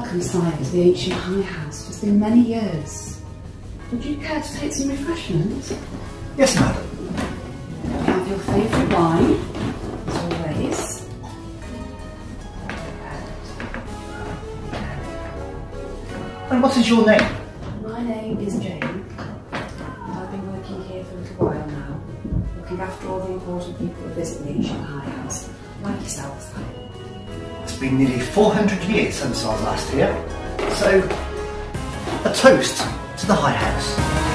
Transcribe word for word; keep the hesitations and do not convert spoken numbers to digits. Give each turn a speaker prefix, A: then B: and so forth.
A: welcome sight to the ancient High House. It's been many years. Would you care to take some refreshment?
B: Yes, madam.
A: Have your favourite wine, as always.
B: And what is your name?
A: My name is Jane, and I've been working here for a little while now, looking after all the important people who visit the ancient High House, like yourself.
B: It's been nearly four hundred years since I was last here, so a toast to the High House.